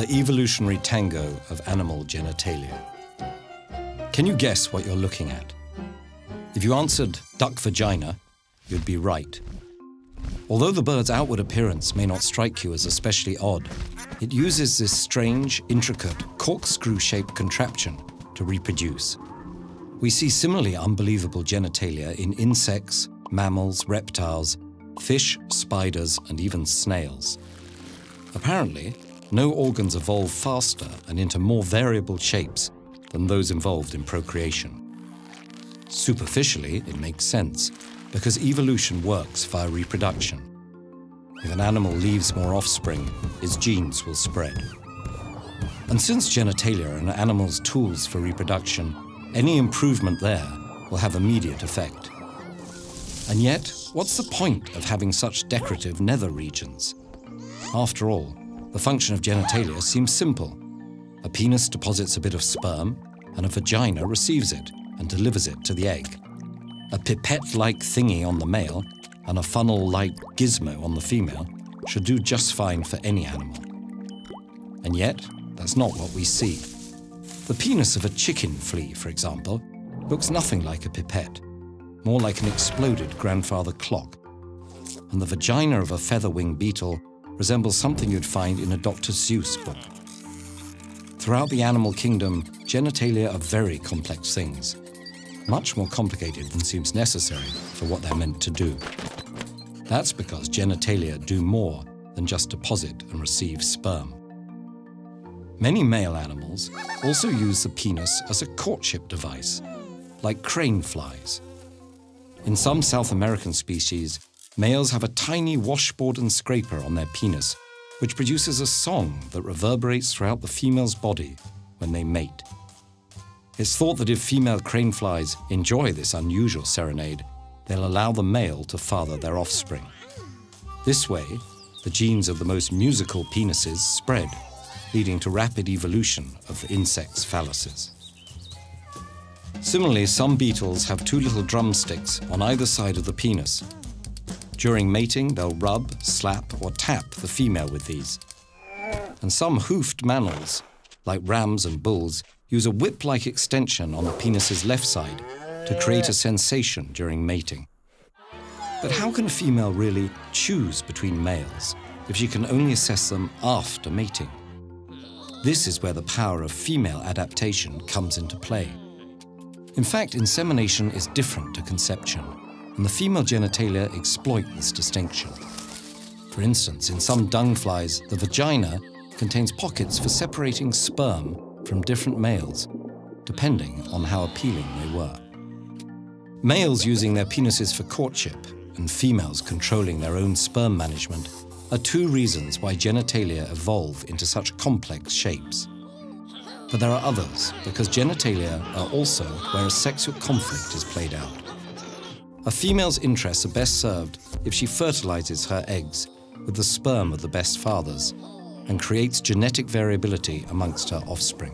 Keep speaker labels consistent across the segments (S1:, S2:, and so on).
S1: The evolutionary tango of animal genitalia. Can you guess what you're looking at? If you answered duck vagina, you'd be right. Although the bird's outward appearance may not strike you as especially odd, it uses this strange, intricate, corkscrew-shaped contraption to reproduce. We see similarly unbelievable genitalia in insects, mammals, reptiles, fish, spiders, and even snails. Apparently, no organs evolve faster and into more variable shapes than those involved in procreation. Superficially, it makes sense, because evolution works via reproduction. If an animal leaves more offspring, its genes will spread. And since genitalia are an animal's tools for reproduction, any improvement there will have immediate effect. And yet, what's the point of having such decorative nether regions? After all, the function of genitalia seems simple. A penis deposits a bit of sperm, and a vagina receives it and delivers it to the egg. A pipette-like thingy on the male and a funnel-like gizmo on the female should do just fine for any animal. And yet, that's not what we see. The penis of a chicken flea, for example, looks nothing like a pipette, more like an exploded grandfather clock. And the vagina of a feather-wing beetle resembles something you'd find in a Dr. Seuss book. Throughout the animal kingdom, genitalia are very complex things, much more complicated than seems necessary for what they're meant to do. That's because genitalia do more than just deposit and receive sperm. Many male animals also use the penis as a courtship device, like crane flies. In some South American species, males have a tiny washboard and scraper on their penis, which produces a song that reverberates throughout the female's body when they mate. It's thought that if female crane flies enjoy this unusual serenade, they'll allow the male to father their offspring. This way, the genes of the most musical penises spread, leading to rapid evolution of the insects' phalluses. Similarly, some beetles have two little drumsticks on either side of the penis. During mating, they'll rub, slap, or tap the female with these. And some hoofed mammals, like rams and bulls, use a whip-like extension on the penis's left side to create a sensation during mating. But how can a female really choose between males if she can only assess them after mating? This is where the power of female adaptation comes into play. In fact, insemination is different to conception, and the female genitalia exploit this distinction. For instance, in some dung flies, the vagina contains pockets for separating sperm from different males, depending on how appealing they were. Males using their penises for courtship and females controlling their own sperm management are two reasons why genitalia evolve into such complex shapes. But there are others, because genitalia are also where a sexual conflict is played out. A female's interests are best served if she fertilizes her eggs with the sperm of the best fathers and creates genetic variability amongst her offspring.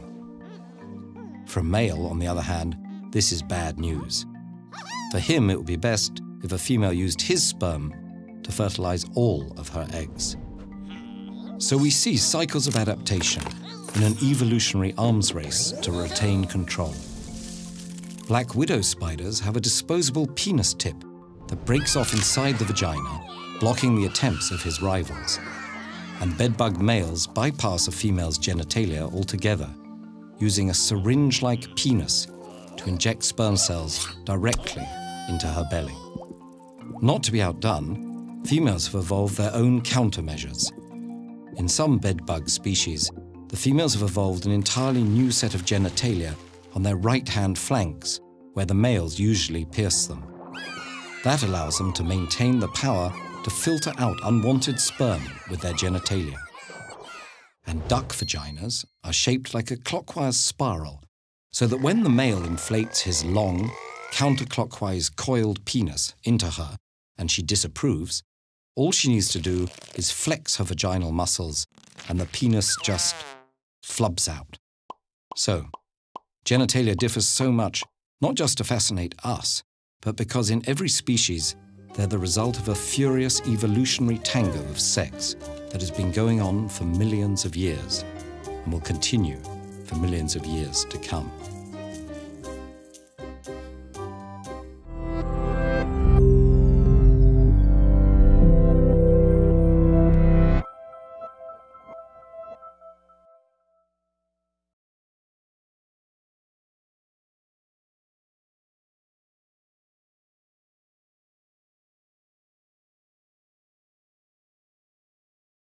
S1: For a male, on the other hand, this is bad news. For him, it would be best if a female used his sperm to fertilize all of her eggs. So we see cycles of adaptation in an evolutionary arms race to retain control. Black widow spiders have a disposable penis tip that breaks off inside the vagina, blocking the attempts of his rivals. And bedbug males bypass a female's genitalia altogether, using a syringe-like penis to inject sperm cells directly into her belly. Not to be outdone, females have evolved their own countermeasures. In some bedbug species, the females have evolved an entirely new set of genitalia on their right-hand flanks, where the males usually pierce them. That allows them to maintain the power to filter out unwanted sperm with their genitalia. And duck vaginas are shaped like a clockwise spiral, so that when the male inflates his long, counterclockwise coiled penis into her and she disapproves, all she needs to do is flex her vaginal muscles and the penis just flubs out. So, genitalia differs so much, not just to fascinate us, but because in every species, they're the result of a furious evolutionary tango of sex that has been going on for millions of years. and will continue for millions of years to come.